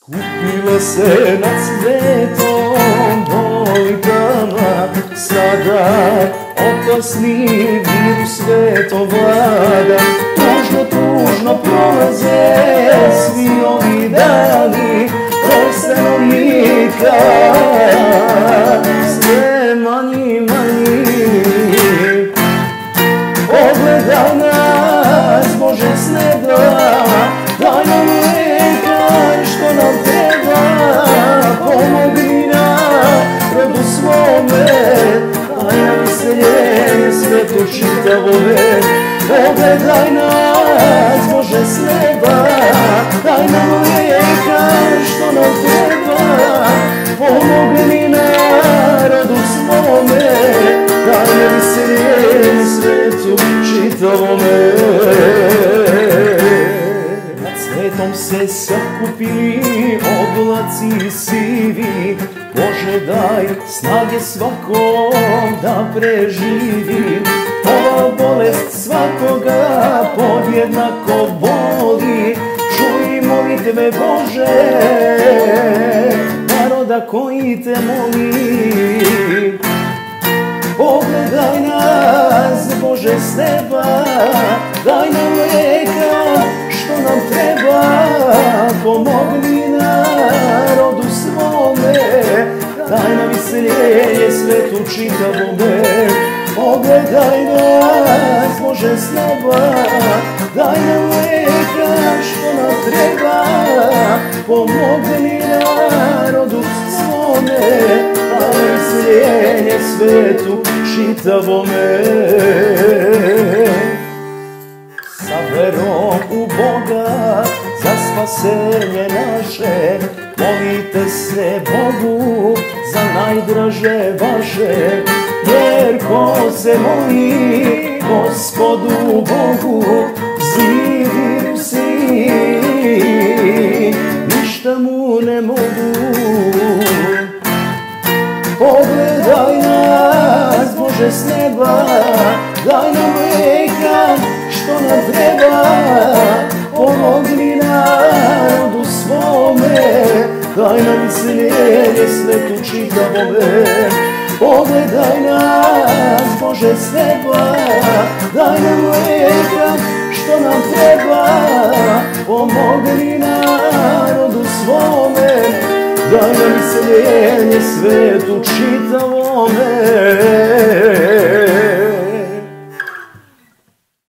Skupile se nad svetom dojkama, sada opasni virus svetom vlada. Tužno prolaze svi ovi dani, broj stanovnika sve manji. Pogledaj nas, Bože, s neba, daj nam lekar što nam treba, pomogni narodu svome, daj nam iseljenje svetu čitavome. Pogledaj nas, Bože, s neba, daj nam lekar što nam treba, pomogni narodu svome, daj nam iseljenje svetu čitavome. Nad svetom se sakupili oblaci sivi, Bože, daj snage svakom da preživi. Ova bolest svakoga podjednako boli, čuj molitve, Bože, naroda koji te moli. Pogledaj nas, Bože, s neba, daj nam lekar što nam treba, pomogni narodu svome, daj nam iseljenje svetu čitavome. Pogledaj nas, Bože, s neba, daj nam lekar što nam treba, pomogni narodu svome, daj nam iseljenje svetu čitavome. Sa verom u Boga za spasenje naše, molite se Bogu za najdraže vaše, jer ko se moli Gospodu Bogu, zli virusi ništa mu ne mogu. Pogledaj nas, Bože, s neba, daj nam lekar što nam treba, pomogni narodu svome, daj nam iseljenje svetu čitavome. Pogledaj nas, Bože, s neba, daj nam lekar što nam treba, pomogni narodu svome, daj nam iseljenje svetu čitavome.